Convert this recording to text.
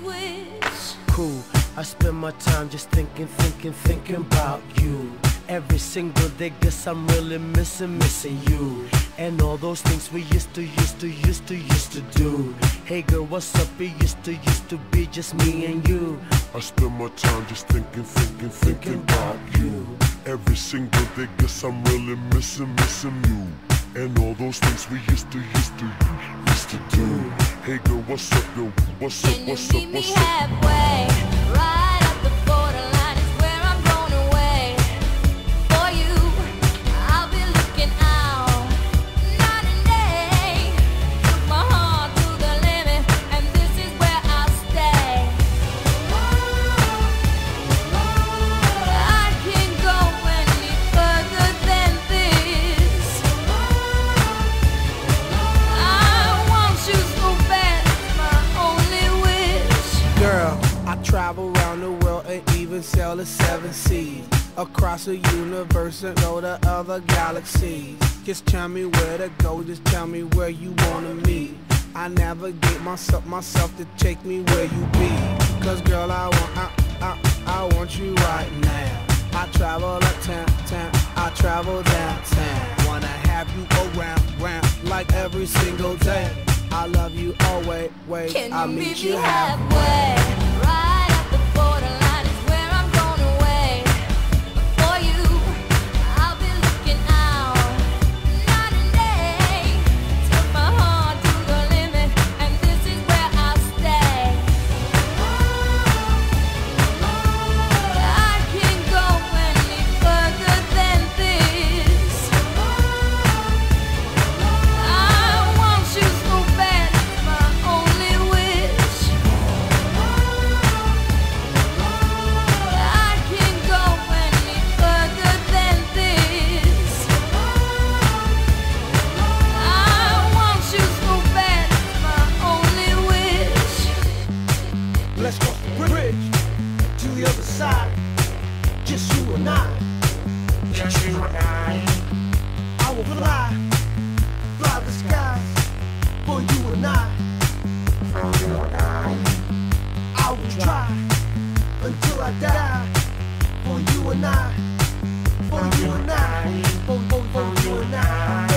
wish. Cool, I spend my time just thinking about you. Every single day, guess I'm really missing you. And all those things we used to do. Hey girl, what's up? It used to be just me and you. I spend my time just thinking about you. Every single day, guess I'm really missing you. And all those things we used to do. Hey girl, what's up, yo? What's up, Can you what's up, meet me what's up? halfway? Right at the borderline is where I'm going away. For you, I'll be looking out night and day. Took my heart to the limit, and this is where I'll stay. I can't go any further than this. I want you so bad, it's my only wish. Girl, I travel around the world and even sail the 7 seas. Across the universe and go to other galaxies. Just tell me where to go, just tell me where you wanna meet. I navigate myself to take me where you be. Cause girl, I want you right now. I travel uptown, I travel downtown. Wanna have you around, like every single day. I love you always, Can I'll you meet meet you me halfway. halfway? Right at the borderline is where I'm going away. For you, I'll be looking out night and day. Took my heart to the limit, and this is where I'll stay. I can't go any further than this. I want you so bad, it's my only wish. I can't go any further than this. I want you so bad, it's my only wish. Let's cross the bridge to the other side. Just you and I. Just you and I will fly the skies for you and I. For you and I will try until I die. For you and I. For you and I. For you and I.